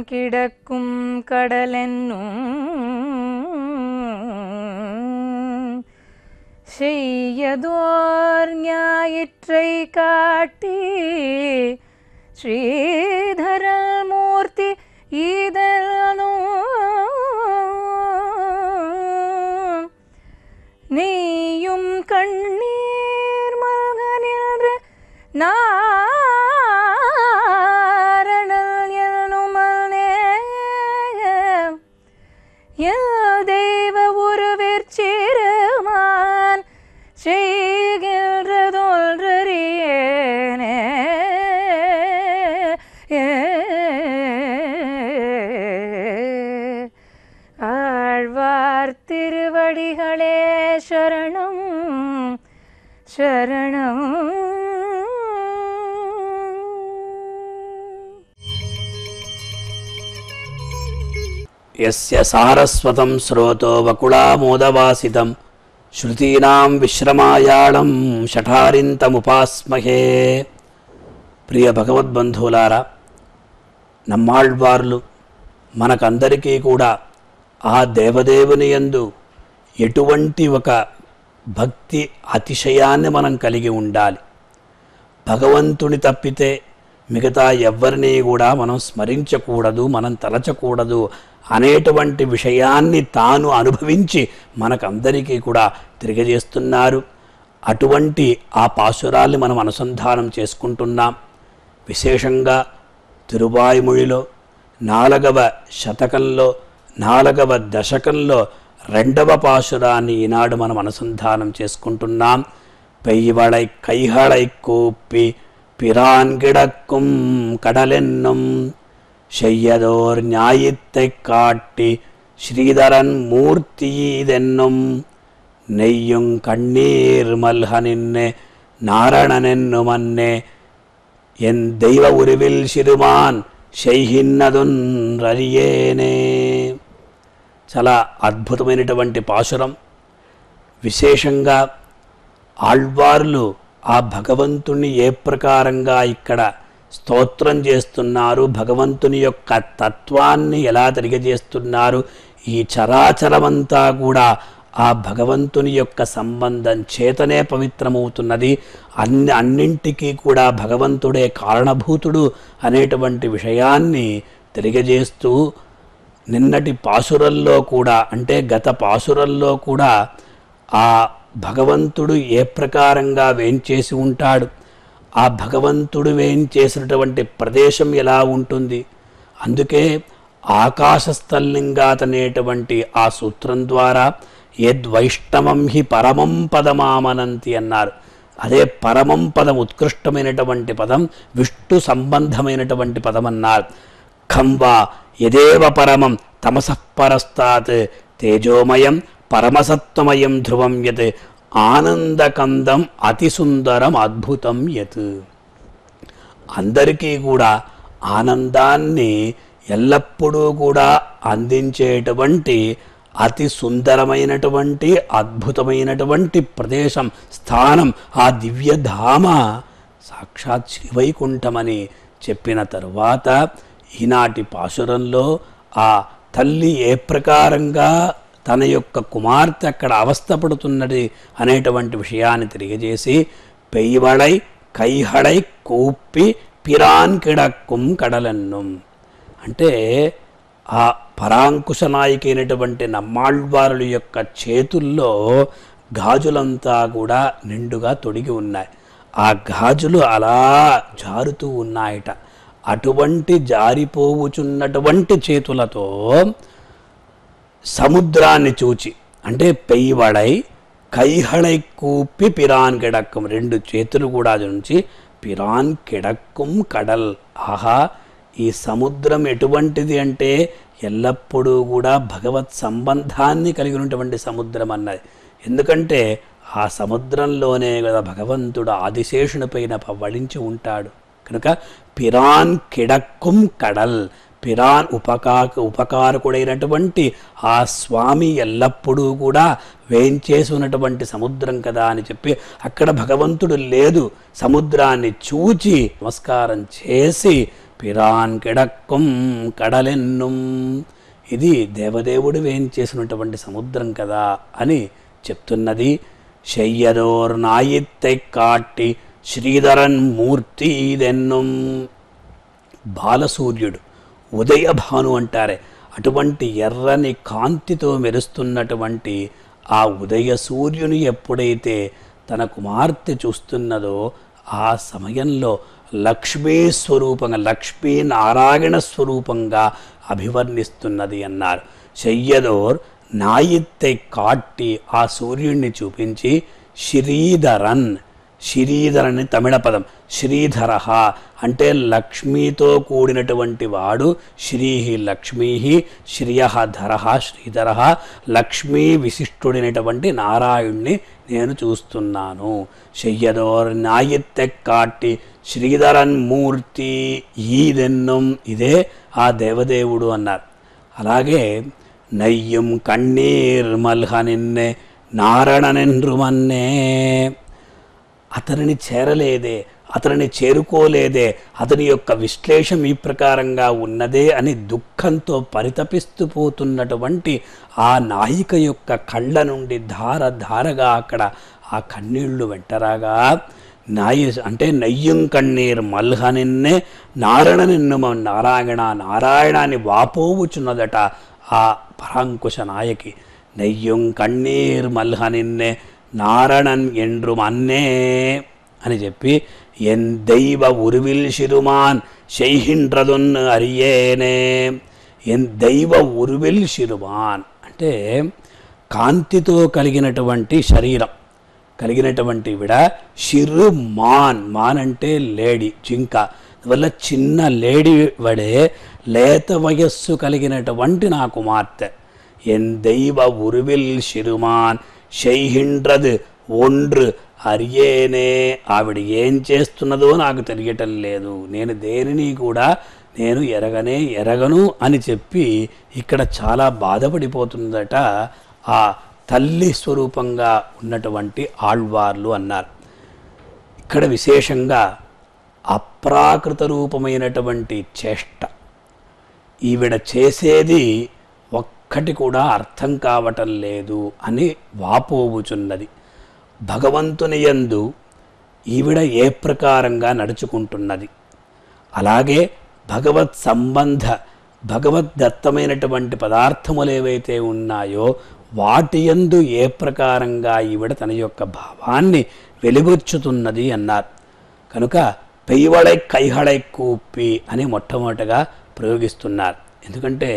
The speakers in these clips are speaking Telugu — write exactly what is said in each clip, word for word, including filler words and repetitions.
கிடக்கும் கடலென்னும் செய்யதோர் ஞாயிற்றை காட்டி ஸ்ரீதரல் மூர்த்தி ஈதனும் நீயும் கண்ணீர் மல்க நின்று நாரணல் என்னுமல்னே எல் தெய்வ உருவிற்சிறுமான் செய்கின்றதொன்றறியேனே. ஆழ்வார் திருவடிகளே சரணம் சரணம். యస్య సారస్వతం శ్రోతో వకుళామోదవాసితం శృతీనాం విశ్రమాయాళం షఠారింతముపాస్మహే. ప్రియ భగవద్బంధువులారా, నమ్మాళ్వార్లు మనకందరికీ కూడా ఆ దేవదేవుని యందు ఎటువంటి ఒక భక్తి అతిశయాన్ని మనం కలిగి ఉండాలి. భగవంతుని తప్పితే మిగతా ఎవ్వరినీ కూడా మనం స్మరించకూడదు, మనం తలచకూడదు అనేటువంటి విషయాన్ని తాను అనుభవించి మనకందరికీ కూడా తెలియజేస్తున్నారు. అటువంటి ఆ పాశురాల్ని మనం అనుసంధానం చేసుకుంటున్నాం. విశేషంగా తిరువాయుమొழிలో నాలుగవ శతకంలో నాలుగవ దశకంలో రెండవ పాశురాన్ని ఈనాడు మనం అనుసంధానం చేసుకుంటున్నాం. పెయ్యవళై కైహళై కూప్పి పిరాన్గిడక్కుం కడలెన్నుం செய்யதோர் ஞாயித்தை காட்டி ஸ்ரீதரன் மூர்த்தியீதென்னும் நெய்யுங் கண்ணீர் மல்க நின்னே நாரணனென்னுமன்னே என் தெய்வ உருவில் சிறுமான் செய்கிన్నదొன்றறிయేనే. చాలా అద్భుతమైనటువంటి పాశురం. విశేషంగా ఆళ్వార్లు ఆ భగవంతుని ఏ ప్రకారంగా ఇక్కడ స్తోత్రం చేస్తున్నారు, భగవంతుని యొక్క తత్వాన్ని ఎలా తెలియజేస్తున్నారు, ఈ చరాచరమంతా కూడా ఆ భగవంతుని యొక్క సంబంధం చేతనే పవిత్రమవుతున్నది. అన్ని అన్నింటికీ కూడా భగవంతుడే కారణభూతుడు అనేటువంటి విషయాన్ని తెలియజేస్తూ నిన్నటి పాశురంలో కూడా అంటే గత పాశురంలో కూడా ఆ భగవంతుడు ఏ ప్రకారంగా వేంచేసి ఉంటాడు, ఆ భగవంతుడు వేంచేసినటువంటి ప్రదేశం ఎలా ఉంటుంది, అందుకే ఆకాశస్థల్లింగాత్ అనేటువంటి ఆ సూత్రం ద్వారా యద్వైష్ణవం హి పరమం పదమామనంతి అన్నారు. అదే పరమం పదం, ఉత్కృష్టమైనటువంటి పదం, విష్ణు సంబంధమైనటువంటి పదం అన్నారు. ఖంవా యదేవ పరమం తమసః పరస్తాత్ తేజోమయం పరమసత్వమయం ధ్రువం యత్ ఆనందకందం అతి సుందరం అద్భుతం యత్. అందరికీ కూడా ఆనందాన్ని ఎల్లప్పుడూ కూడా అందించేటువంటి అతి సుందరమైనటువంటి అద్భుతమైనటువంటి ప్రదేశం, స్థానం ఆ దివ్యధామ సాక్షాత్ శ్రీవైకుంఠమని చెప్పిన తరువాత ఈనాటి పాశురంలో ఆ తల్లి ఏ ప్రకారంగా తన యొక్క కుమార్తె అక్కడ అవస్థపడుతున్నది అనేటువంటి విషయాన్ని తెలియజేసి పెయ్యవళై కైహళై కూప్పి పిరాన్ కిడక్కుం కడలన్నుం అంటే ఆ పరాంకుశ నాయకైనటువంటి నమ్మాళ్వారుల యొక్క చేతుల్లో గాజులంతా కూడా నిండుగా తొడిగి ఉన్నాయి. ఆ గాజులు అలా జారుతూ ఉన్నాయట. అటువంటి జారిపోవుచున్నటువంటి చేతులతో సముద్రాన్ని చూచి అంటే పెయ్యవళై కైహళై కూప్పి పిరాన్ కిడక్కం రెండు చేతులు కూడా నుంచి పిరాన్ కిడక్కుం కడల్. ఆహా, ఈ సముద్రం ఎటువంటిది అంటే ఎల్లప్పుడూ కూడా భగవత్ సంబంధాన్ని కలిగినటువంటి సముద్రం అన్నది. ఎందుకంటే ఆ సముద్రంలోనే కదా భగవంతుడు ఆదిశేషుని పైన పవ్వళించి ఉంటాడు కనుక పిరాన్ కిడక్కుం కడల్, పిరాన్ ఉపకాక ఉపకారకుడైనటువంటి ఆ స్వామి ఎల్లప్పుడూ కూడా వేంచేసి ఉన్నటువంటి సముద్రం కదా అని చెప్పి అక్కడ భగవంతుడు లేదు, సముద్రాన్ని చూచి నమస్కారం చేసి పిరాన్ కిడక్కుం కడలెన్నుం. ఇది దేవదేవుడు వేయించేసినటువంటి సముద్రం కదా అని చెప్తున్నది. శయ్యదోర్ నాయిత్తై కాట్టి శ్రీధరన్ మూర్తి దెన్నుం. బాలసూర్యుడు, ఉదయభాను అంటారే, అటువంటి ఎర్రని కాంతితో మెరుస్తున్నటువంటి ఆ ఉదయ సూర్యుని ఎప్పుడైతే తన కుమార్తె చూస్తున్నదో ఆ సమయంలో లక్ష్మీ స్వరూపంగా, లక్ష్మీనారాయణ స్వరూపంగా అభివర్ణిస్తున్నది అన్నారు. శయ్యదోర్ నాయిత్తై కాట్టి, ఆ సూర్యుడిని చూపించి శ్రీధరన్, శ్రీధరని తమిళ పదం, శ్రీధర అంటే లక్ష్మీతో కూడినటువంటి వాడు, శ్రీ లక్ష్మీ, శ్రియ ధర శ్రీధర, లక్ష్మీ విశిష్టుడైనటువంటి నారాయణ్ణి నేను చూస్తున్నాను. శయ్యదోర్ నాయిత్తె కాట్టి శ్రీధరన్ మూర్తి ఈదెన్నం, ఇదే ఆ దేవదేవుడు అన్నారు. అలాగే నయ్యం కన్నీర్ మల్హనిన్నే నారణనెన్రుమన్నే, అతనిని చేరలేదే, అతనిని చేరుకోలేదే, అతని యొక్క విశ్లేషం ఈ ప్రకారంగా ఉన్నదే అని దుఃఖంతో పరితపిస్తూ పోతున్నటువంటి ఆ నాయిక యొక్క కళ్ళ నుండి ధార ధారగా అక్కడ ఆ కన్నీళ్లు వెంటరాగా, నాయ అంటే నయ్యం కన్నీర్ మల్హనిన్నే నారాయణ నిన్ను నారాయణ నారాయణాన్ని వాపోవుచున్నదట ఆ పరాంకుశ నాయకి. నయ్యం కన్నీర్ మల్హనిన్నే నారణన్ ఎండ్రు అన్నే అని చెప్పి, ఎన్ దైవ ఉరువిల్ శిరుమాన్ శైహిండ్రదున్ అరియేనే. ఎన్ దైవ ఉరువిల్ శిరుమాన్ అంటే కాంతితో కలిగినటువంటి శరీరం కలిగినటువంటి విడ, శిరు మాన్, మాన్ అంటే లేడీ, జింక, అందువల్ల చిన్న లేడీ వడే లేత వయస్సు కలిగినటువంటి నా కుమార్తె. ఎన్ దైవ ఉరువిల్ శిరుమాన్ శైహిండ్రద్ ఒండ్రు అరియేనే, ఆవిడ ఏం చేస్తున్నదో నాకు తెలియటం లేదు, నేను దేనిని కూడా నేను ఎరగనే ఎరగను అని చెప్పి ఇక్కడ చాలా బాధపడిపోతుందట ఆ తల్లి స్వరూపంగా ఉన్నటువంటి ఆళ్వార్లు అన్నారు. ఇక్కడ విశేషంగా అప్రాకృత రూపమైనటువంటి చేష్ట, ఈవిడ చేసేది ఒక్కటి కూడా అర్థం కావటం లేదు అని వాపోవుచున్నది. భగవంతుని యందు ఈవిడ ఏ ప్రకారంగా నడుచుకుంటున్నది, అలాగే భగవత్ సంబంధ భగవద్దత్తమైనటువంటి పదార్థములు ఏవైతే ఉన్నాయో వాటి యందు ఏ ప్రకారంగా ఈవిడ తన యొక్క భావాన్ని వెలుగొచ్చుతున్నది అన్నారు. కనుక పెయ్యవళై కైహళై కూపి అని మొట్టమొదటగా ప్రయోగిస్తున్నారు. ఎందుకంటే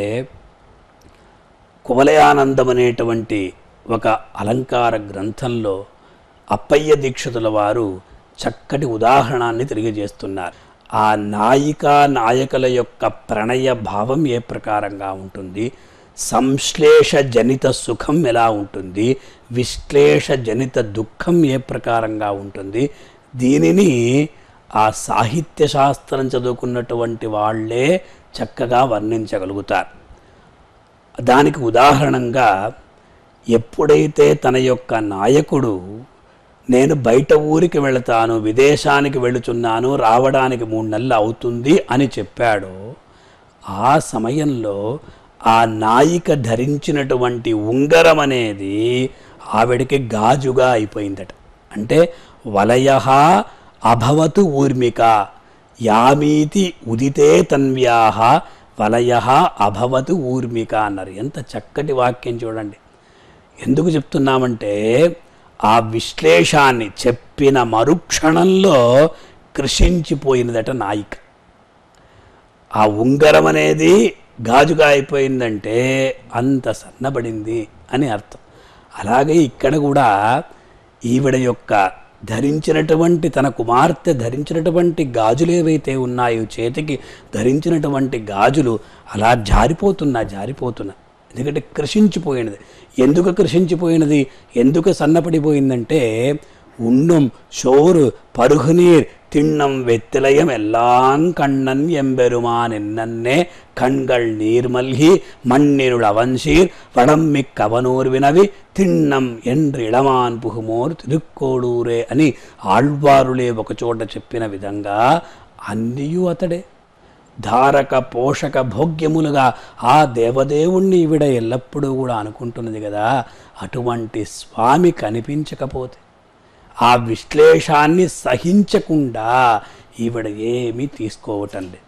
కువలయానందం అనేటువంటి ఒక అలంకార గ్రంథంలో అప్పయ్య దీక్షితుల వారు చక్కటి ఉదాహరణాన్ని తెలియజేస్తున్నారు. ఆ నాయికా నాయకుల యొక్క ప్రణయ భావం ఏ ప్రకారంగా ఉంటుంది, సంశ్లేష జనిత సుఖం ఎలా ఉంటుంది, విశ్లేష జనిత దుఃఖం ఏ ప్రకారంగా ఉంటుంది, దీనిని ఆ సాహిత్య శాస్త్రం చదువుకున్నటువంటి వాళ్ళే చక్కగా వర్ణించగలుగుతారు. దానికి ఉదాహరణంగా ఎప్పుడైతే తన యొక్క నాయకుడు నేను బయట ఊరికి వెళతాను, విదేశానికి వెళుచున్నాను, రావడానికి మూడు నెలలు అవుతుంది అని చెప్పాడో ఆ సమయంలో ఆ నాయిక ధరించినటువంటి ఉంగరం అనేది ఆవిడికి గాజుగా అయిపోయిందట. అంటే వలయ అభవతు ఊర్మిక యామీతి ఉదితే తన్వ్యాహ వలయ అభవతు ఊర్మిక అన్నారు. ఎంత చక్కటి వాక్యం చూడండి. ఎందుకు చెప్తున్నామంటే ఆ విశ్లేషాన్ని చెప్పిన మరుక్షణంలో కృషించిపోయినదట నాయిక. ఆ ఉంగరం అనేది గాజుగా అయిపోయిందంటే అంత సన్నబడింది అని అర్థం. అలాగే ఇక్కడ కూడా ఈవిడ యొక్క ధరించినటువంటి తన కుమార్తె ధరించినటువంటి గాజులు ఏవైతే ఉన్నాయో చేతికి ధరించినటువంటి గాజులు అలా జారిపోతున్నా జారిపోతున్నా ఎందుకంటే కృషించిపోయినది. ఎందుకు కృషించిపోయినది, ఎందుకు సన్నపడిపోయిందంటే ఉన్నం షోరు పరుగునీర్ తిన్నం వెత్తిలయం ఎల్లాం కண்ணన్ ఎంబెరుమాన్ ఎన్నన్నే కண்கள் நீர்மல்கி மண்ணினுள் அவன்சீர் வடம்மிக் அவனூர் వినవి తిన్నం ఎండ్రి ఇళమాన్ పుహుమోర్ తిరుక్కోడూరే అని ఆళ్వారులే ఒకచోట చెప్పిన విధంగా అన్నియూ అతడే. ధారక పోషక భోగ్యములుగా ఆ దేవదేవుణ్ణి ఈవిడ ఎల్లప్పుడూ కూడా అనుకుంటున్నది కదా. అటువంటి స్వామి కనిపించకపోతే ఆ విశ్లేషాన్ని సహించకుండా ఈవిడ ఏమీ తీసుకోవటం లేదు,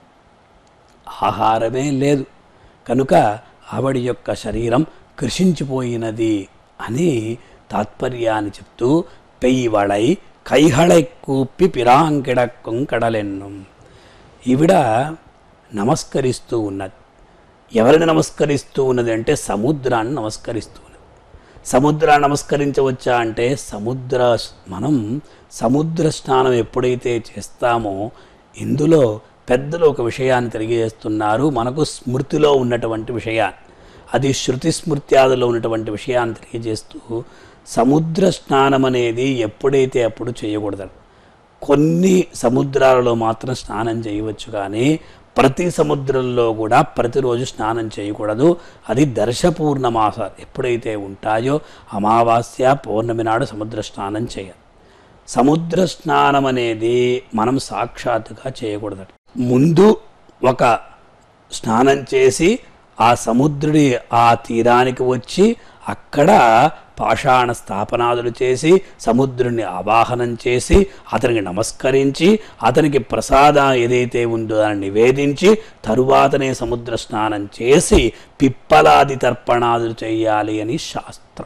ఆహారమే లేదు. కనుక ఆవిడ యొక్క శరీరం కృషించిపోయినది అని తాత్పర్యాన్ని చెప్తూ పెయ్యవళై కైహళై కూపి పిరాంకిడక్కం కడలెన్నం. ఈవిడ నమస్కరిస్తూ ఉన్నది. ఎవరిని నమస్కరిస్తూ ఉన్నది అంటే సముద్రాన్ని నమస్కరిస్తూ ఉన్నది. సముద్రాన్ని నమస్కరించవచ్చా అంటే సముద్ర మనం సముద్ర స్నానం ఎప్పుడైతే చేస్తామో ఇందులో పెద్దలు ఒక విషయాన్ని తెలియజేస్తున్నారు, మనకు స్మృతిలో ఉన్నటువంటి విషయాన్ని, అది శృతి స్మృత్యాదులో ఉన్నటువంటి విషయాన్ని తెలియజేస్తూ సముద్ర స్నానం అనేది ఎప్పుడైతే అప్పుడు చేయకూడదు. కొన్ని సముద్రాలలో మాత్రం స్నానం చేయవచ్చు, కానీ ప్రతి సముద్రంలో కూడా ప్రతిరోజు స్నానం చేయకూడదు. అది దర్శ పూర్ణమాసాలు ఎప్పుడైతే ఉంటాయో అమావాస్య పౌర్ణమి నాడు సముద్ర స్నానం చేయాలి. సముద్ర స్నానం అనేది మనం సాక్షాత్తుగా చేయకూడదు. ముందు ఒక స్నానం చేసి ఆ సముద్రుడి ఆ తీరానికి వచ్చి అక్కడ పాషాణ స్థాపనాదులు చేసి సముద్రుని ఆవాహనం చేసి అతనికి నమస్కరించి అతనికి ప్రసాదం ఏదైతే ఉందో దాన్ని నివేదించి తరువాతనే సముద్ర స్నానం చేసి పిప్పలాది తర్పణాదులు చేయాలి అని శాస్త్రం.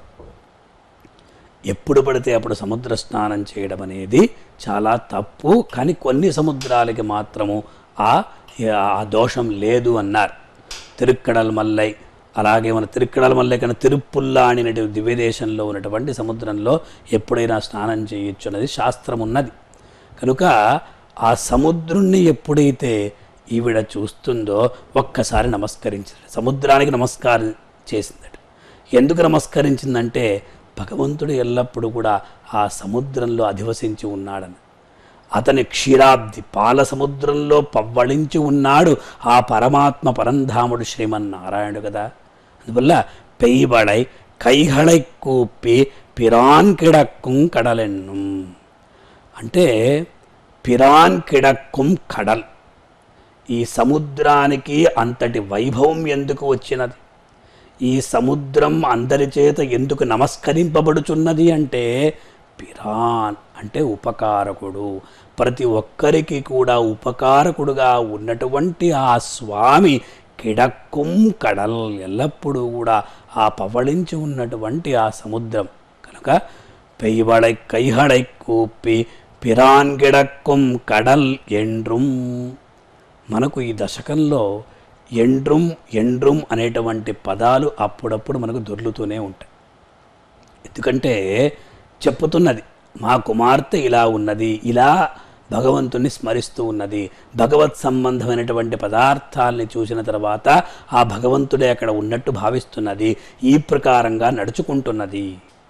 ఎప్పుడు పడితే అప్పుడు సముద్ర స్నానం చేయడం అనేది చాలా తప్పు, కానీ కొన్ని సముద్రాలకి మాత్రము ఆ ఆ దోషం లేదు అన్నారు. తిరుక్కడల్ మల్లై, అలాగే మన తిరుక్కడల మల్లై కన్నా తిరుపుల్లా అనే దివ్యదేశంలో ఉన్నటువంటి సముద్రంలో ఎప్పుడైనా స్నానం చేయొచ్చు అన్నది శాస్త్రం ఉన్నది. కనుక ఆ సముద్రుణ్ణి ఎప్పుడైతే ఈవిడ చూస్తుందో ఒక్కసారి నమస్కరించింది, సముద్రానికి నమస్కారం చేసిందట. ఎందుకు నమస్కరించిందంటే భగవంతుడు ఎల్లప్పుడూ కూడా ఆ సముద్రంలో అధివసించి ఉన్నాడని, అతని క్షీరాబ్ది పాల సముద్రంలో పవ్వళించి ఉన్నాడు ఆ పరమాత్మ పరంధాముడు శ్రీమన్నారాయణుడు కదా. అందువల్ల పెయ్యబడై కైహళై కూపి పిరాన్ కిడక్కుం కడలెన్ను అంటే పిరాన్ కిడక్కుం కడల్. ఈ సముద్రానికి అంతటి వైభవం ఎందుకు వచ్చినది, ఈ సముద్రం అందరి చేత ఎందుకు నమస్కరింపబడుచున్నది అంటే పిరాన్ అంటే ఉపకారకుడు, ప్రతి ఒక్కరికి కూడా ఉపకారకుడుగా ఉన్నటువంటి ఆ స్వామి కిడక్కుం కడల్ ఎల్లప్పుడూ కూడా ఆ పవళించి ఉన్నటువంటి ఆ సముద్రం. కనుక పెయ్యవళై కైహళై కూపి పిరాన్ కిడక్కుం కడల్ ఎండ్రుం. మనకు ఈ దశకంలో ఎండ్రుం ఎండ్రుం అనేటువంటి పదాలు అప్పుడప్పుడు మనకు దొర్లుతూనే ఉంటాయి. ఎందుకంటే చెప్పుతున్నది మా కుమార్తె ఇలా ఉన్నది, ఇలా భగవంతుని స్మరిస్తూ ఉన్నది, భగవత్ సంబంధమైనటువంటి పదార్థాలని చూసిన తర్వాత ఆ భగవంతుడే అక్కడ ఉన్నట్టు భావిస్తున్నది, ఈ ప్రకారంగా నడుచుకుంటున్నది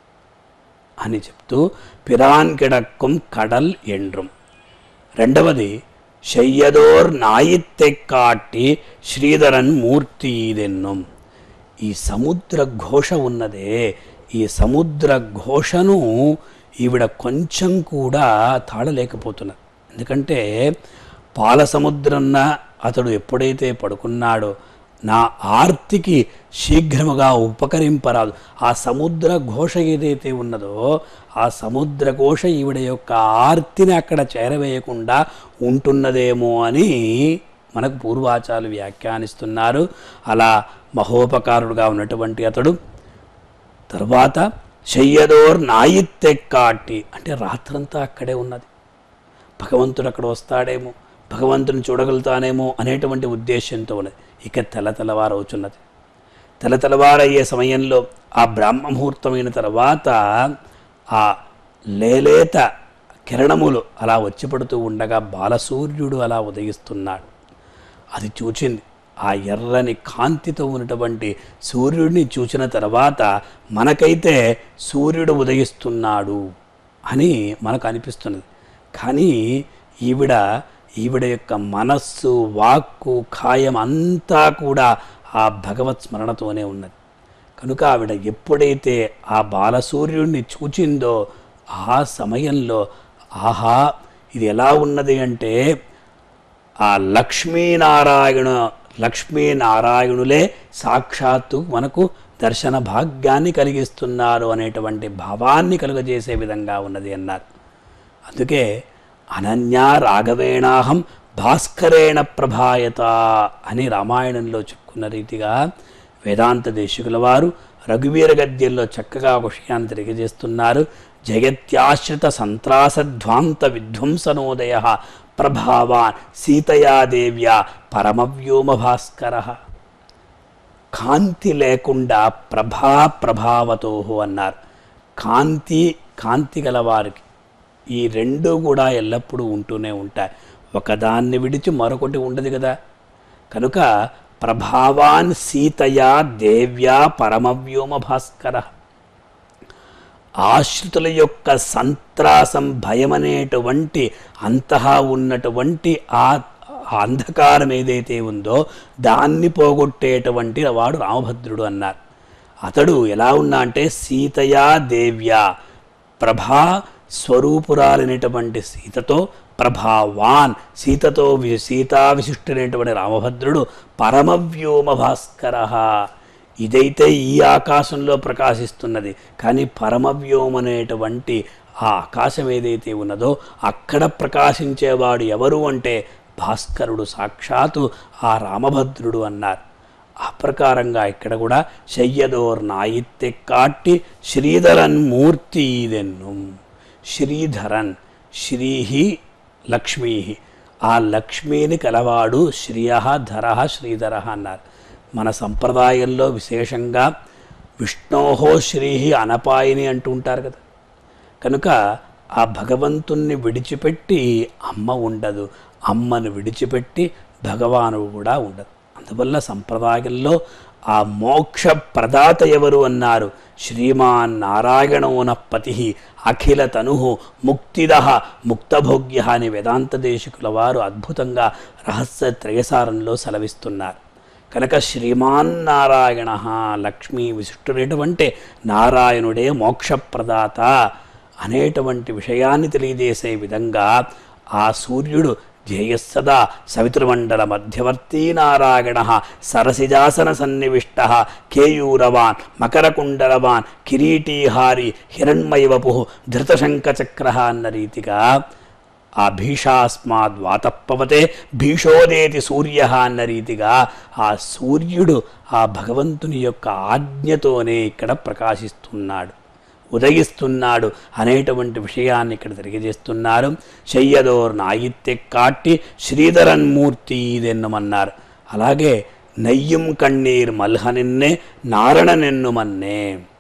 అని చెప్తూ పిరాన్ కిడక్కుం కడల్ ఎండ్రుం. రెండవది శయ్యదోర్ నాయిత్తె కాట్టి శ్రీధరన్ మూర్తి ఇదెన్నం. ఈ సముద్ర ఘోష ఉన్నదే, ఈ సముద్ర ఘోషను ఈవిడ కొంచెం కూడా తాళలేకపోతున్నది. ఎందుకంటే పాల సముద్రన్న అతడు ఎప్పుడైతే పడుకున్నాడో నా ఆర్తికి శీఘ్రముగా ఉపకరింపరాదు. ఆ సముద్ర ఘోష ఏదైతే ఉన్నదో ఆ సముద్ర ఘోష ఈవిడ యొక్క ఆర్తిని అక్కడ చేరవేయకుండా ఉంటున్నదేమో అని మనకు పూర్వాచార్యులు వ్యాఖ్యానిస్తున్నారు. అలా మహోపకారుడుగా ఉన్నటువంటి అతడు తర్వాత శయ్యదోర్ నాయిత్తె కాట్టి అంటే రాత్రంతా అక్కడే ఉన్నది, భగవంతుడు అక్కడ వస్తాడేమో, భగవంతుని చూడగలుగుతానేమో అనేటువంటి ఉద్దేశంతో ఉన్నది. ఇక తెల్ల తెల్లవారవుతున్నది. తెల్ల తెల్లవారయ్యే సమయంలో ఆ బ్రాహ్మ ముహూర్తమైన తర్వాత ఆ లేలేత కిరణములు అలా వచ్చి పడుతూ ఉండగా బాలసూర్యుడు అలా ఉదయిస్తున్నాడు. అది చూచింది. ఆ ఎర్రని కాంతితో ఉన్నటువంటి సూర్యుడిని చూసిన తర్వాత మనకైతే సూర్యుడు ఉదయిస్తున్నాడు అని మనకు అనిపిస్తున్నది. కానీ ఈవిడ ఈవిడ యొక్క మనస్సు వాక్కు కాయం అంతా కూడా ఆ భగవత్ స్మరణతోనే ఉన్నది. కనుక ఆవిడ ఎప్పుడైతే ఆ బాలసూర్యుడిని చూచిందో ఆ సమయంలో ఆహా ఇది ఎలా ఉన్నది అంటే ఆ లక్ష్మీనారాయణ లక్ష్మీనారాయణులే సాక్షాత్తు మనకు దర్శన భాగ్యాన్ని కలిగిస్తున్నారు అనేటువంటి భావాన్ని కలుగజేసే విధంగా ఉన్నది అన్నారు. అందుకే అనన్యా రాఘవేణాహం భాస్కరేణ ప్రభాయత అని రామాయణంలో చెప్పుకున్న రీతిగా వేదాంత దేశికుల వారు రఘువీర గద్యంలో చక్కగా ఒక విషయాన్ని తెలియజేస్తున్నారు. జగత్యాశ్రిత సంత్రాసధ్వాంత విధ్వంసనోదయ ప్రభావాన్ సీతయా దేవ్యా పరమవ్యోమ భాస్కర. కాంతి లేకుండా ప్రభా ప్రభావతో అన్నారు. కాంతి కాంతి గలవారికి ఈ రెండు కూడా ఎల్లప్పుడూ ఉంటూనే ఉంటాయి. ఒకదాన్ని విడిచి మరొకటి ఉండదు కదా. కనుక ప్రభావాన్ సీతయా దేవ్యా పరమవ్యోమ భాస్కర. ఆశ్రితుల యొక్క సంత్రాసం భయమనేటువంటి అంతహా ఉన్నటువంటి ఆ అంధకారం ఏదైతే ఉందో దాన్ని పోగొట్టేటువంటి వాడు రామభద్రుడు అన్నారు. అతడు ఎలా ఉన్నా అంటే సీతయా దేవ్యా ప్రభా స్వరూపురాలైనటువంటి సీతతో ప్రభావాన్ సీతతో సీతా విశిష్టుడైనటువంటి రామభద్రుడు పరమవ్యోమ భాస్కర. ఇదైతే ఈ ఆకాశంలో ప్రకాశిస్తున్నది, కానీ పరమవ్యోమనేటువంటి ఆ ఆకాశం ఏదైతే ఉన్నదో అక్కడ ప్రకాశించేవాడు ఎవరు అంటే భాస్కరుడు, సాక్షాత్తు ఆ రామభద్రుడు అన్నారు. ఆ ప్రకారంగా ఇక్కడ కూడా శయ్యదోర్ నాయిత్తె కాట్టి శ్రీధరన్ మూర్తి ఈదెన్ను. శ్రీధరన్ శ్రీహి లక్ష్మీ, ఆ లక్ష్మీని కలవాడు శ్రియ ధర శ్రీధర అన్నారు. మన సంప్రదాయంలో విశేషంగా విష్ణోహో శ్రీహి అనపాయిని అంటూ ఉంటారు కదా. కనుక ఆ భగవంతుణ్ణి విడిచిపెట్టి అమ్మ ఉండదు, అమ్మను విడిచిపెట్టి భగవానుడు కూడా ఉండదు. అందువల్ల సంప్రదాయంలో ఆ మోక్ష ప్రదాత ఎవరు అన్నారు? శ్రీమాన్ నారాయణోన పతి అఖిల తను ముక్తిద ముక్తభోగ్య అని వేదాంత దేశికుల వారు అద్భుతంగా రహస్య త్రయసారంలో సెలవిస్తున్నారు. కనుక శ్రీమాన్ నారాయణ లక్ష్మీ విశిష్టుడైనటువంటి నారాయణుడే మోక్షప్రదాత అనేటువంటి విషయాన్ని తెలియజేసే విధంగా ఆ సూర్యుడు ధ్యేయస్సదా సవితృమండల మధ్యవర్తీ నారాయణ సరసిజాసన సన్నివిష్ట కేయూరవాన్ మకరకుండలవాన్ కిరీటీహారి హిరణ్మయవపు ధృతశంఖచక్ర అన్న రీతిగా ఆ భీషాస్మాద్ వాతప్పవతే భీషోదేతి సూర్య అన్న రీతిగా ఆ సూర్యుడు ఆ భగవంతుని యొక్క ఆజ్ఞతోనే ఇక్కడ ప్రకాశిస్తున్నాడు, ఉదయిస్తున్నాడు అనేటువంటి విషయాన్ని ఇక్కడ తెలియజేస్తున్నారు. శయ్యదోర్ నాయిత్తె కాట్టి శ్రీధరన్మూర్తి ఇదెన్నుమన్నారు. అలాగే నయ్యం కన్నీర్ మల్హనిన్నే నారణనెన్నుమన్నే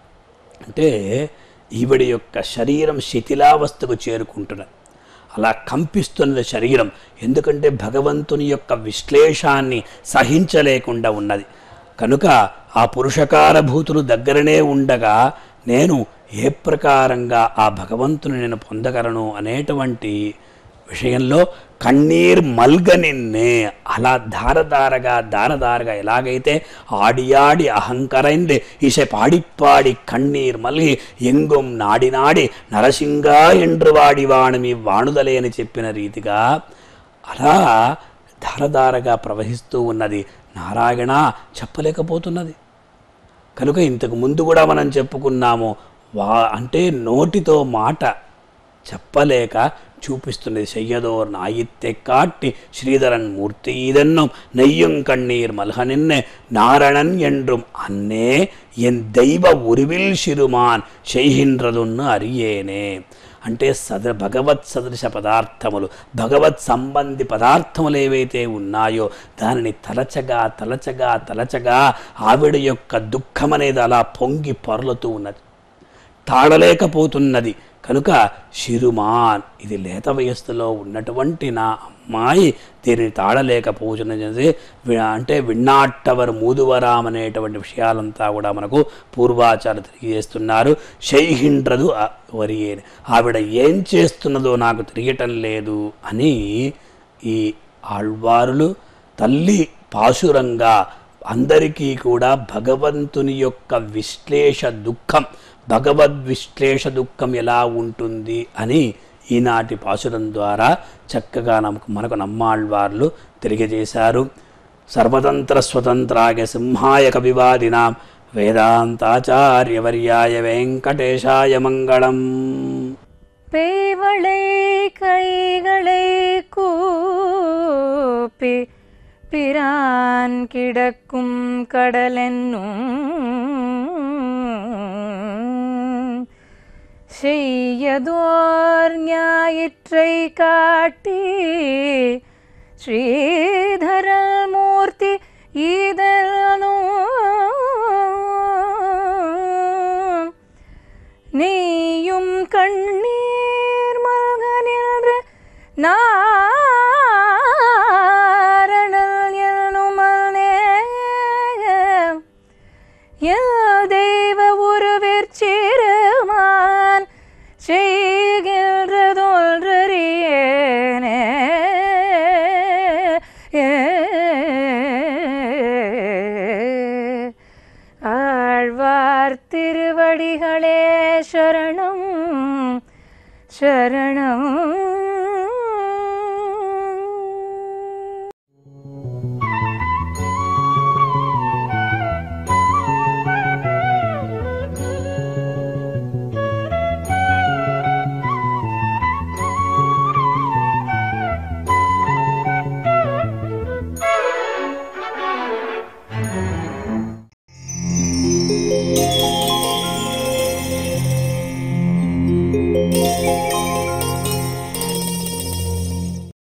అంటే ఈవిడి యొక్క శరీరం శిథిలావస్థకు చేరుకుంటున్నది, అలా కంపిస్తున్నది శరీరం. ఎందుకంటే భగవంతుని యొక్క విశ్లేషాన్ని సహించలేకుండా ఉన్నది. కనుక ఆ పురుషకారభూతులు దగ్గరనే ఉండగా నేను ఏ ప్రకారంగా ఆ భగవంతుని నేను పొందగలను అనేటువంటి విషయంలో కన్నీర్ మల్గనిన్నే అలా ధారధారగా ధారధారగా ఎలాగైతే ఆడి ఆడి అహంకరైంది ఈసే పాడిప్పాడి కన్నీర్ మల్గి ఎంగుం నాడి నాడి నరసింగా ఎండ్రు వాడి వాణమి వాణుదలే అని చెప్పిన రీతిగా అలా ధారధారగా ప్రవహిస్తూ ఉన్నది. నారాయణ చెప్పలేకపోతున్నది. కనుక ఇంతకు ముందు కూడా మనం చెప్పుకున్నాము, వా అంటే నోటితో మాట చెప్పలేక చూపిస్తున్నది. శయ్యదోర్ నాయిత్తె కాట్టి శ్రీధరన్ మూర్తి ఈదెన్నం నెయ్యం కన్నీర్ మల్హనిన్నే నారణన్ என்றும் అన్నే ఎన్ దైవ ఉరివిల్ శిరుమాన్ శైహింద్రదున్ను అరియేనే అంటే సద భగవత్ సదృశ పదార్థములు భగవత్ సంబంధి పదార్థములు ఏవైతే ఉన్నాయో దానిని తలచగా తలచగా తలచగా ఆవిడ యొక్క దుఃఖం అనేది అలా పొంగి పొరలుతూ ఉన్నది, తాళలేకపోతున్నది. కనుక శిరుమాన్ ఇది లేత వయస్సులో ఉన్నటువంటి నా అమ్మాయి దీనిని తాళలేకపోతున్నది అంటే విన్నాట్టవర్ మూదువరాం అనేటువంటి విషయాలంతా కూడా మనకు పూర్వాచార్యులు తెలియజేస్తున్నారు. శైహిండ్రదు వరి ఆవిడ ఏం చేస్తున్నదో నాకు తెలియటం లేదు అని ఈ ఆళ్వారులు తల్లి పాశురంగా అందరికీ కూడా భగవంతుని యొక్క విశ్లేష దుఃఖం భగవద్విశ్లేష దుఃఖం ఎలా ఉంటుంది అని ఈనాటి పాశురం ద్వారా చక్కగా నమకు మనకు నమ్మాళ్వార్లు తెలియజేశారు. సర్వతంత్ర స్వతంత్రాయ సింహాయ కవివాదినాం வேதாந்தாச்சாரியவர்யாய வெங்கடேஷாய மங்களம். பேய்வளை கைகளை கூப்பி பிரான் கிடக்கும் கடலென்னும் செய்யதோர் ஞாயிற்றை காட்டி ஸ்ரீதரல் மூர்த்தி ஈதனும் நீயும் கண்ணீர் மல்க நின்று நாரணல் என்னுமல்னே எல் தெய்வ உருவிற்சிறுமான் செய்கின்றதொன்றறியேனே. ஆழ்வார் திருவடிகளே சரணம் சரணம்.